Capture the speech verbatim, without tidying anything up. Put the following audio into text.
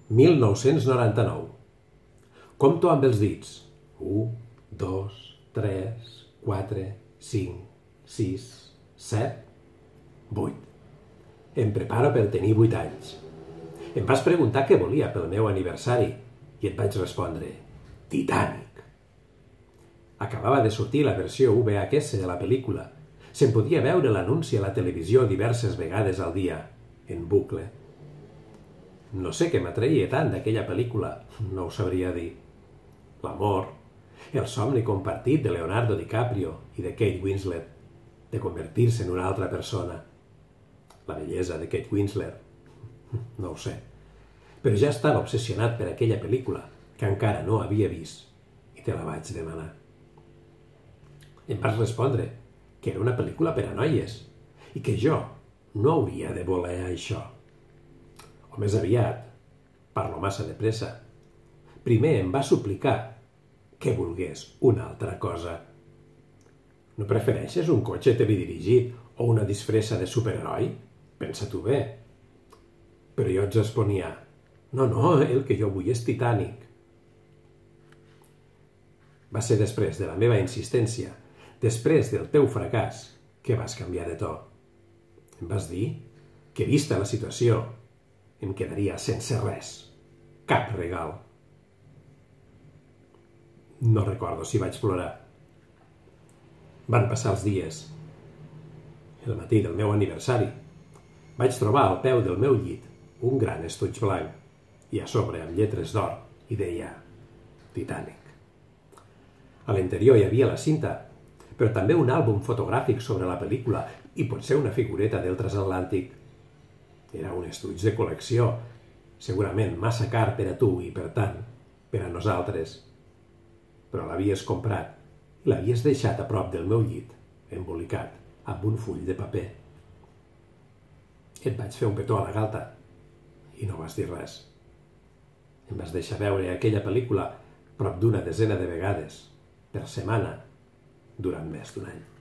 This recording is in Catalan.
mil nou-cents noranta-nou. Compto amb els dits. u, dos, tres, quatre, cinc, sis, set, vuit. Em preparo per tenir vuit anys. Em vas preguntar què volia pel meu aniversari i et vaig respondre Titanic. Acabava de sortir la versió V H S de la pel·lícula. Se'n podia veure l'anunci a la televisió diverses vegades al dia, en bucle. No sé què m'atreia tant d'aquella pel·lícula, no ho sabria dir. L'amor, el somni compartit de Leonardo DiCaprio i de Kate Winslet, de convertir-se en una altra persona. La bellesa de Kate Winslet, no ho sé. Però ja estava obsessionat per aquella pel·lícula, que encara no havia vist, i te la vaig demanar. Em vas respondre que era una pel·lícula per a noies i que jo no hauria de voler això. O més aviat, parlo massa de pressa. Primer em va suplicar que volgués una altra cosa. No prefereixes un cotxe teledirigit o una disfressa de superheroi? Pensa-t'ho bé. Però jo et responia, no, no, el que jo vull és Titanic. Va ser després de la meva insistència, després del teu fracàs, que vas canviar de to. Em vas dir que, vista la situació, em quedaria sense res. Cap regal. No recordo si vaig plorar. Van passar els dies. El matí del meu aniversari vaig trobar al peu del meu llit un gran estuig blanc i a sobre amb lletres d'or i deia Titanic. A l'interior hi havia la cinta, però també un àlbum fotogràfic sobre la pel·lícula i potser una figureta del transatlàntic. Era un estuig de col·lecció, segurament massa car per a tu i, per tant, per a nosaltres. Però l'havies comprat i l'havies deixat a prop del meu llit, embolicat amb un full de paper. Et vaig fer un petó a la galta i no vas dir res. Em vas deixar veure aquella pel·lícula prop d'una desena de vegades, per setmana, durant més d'un any.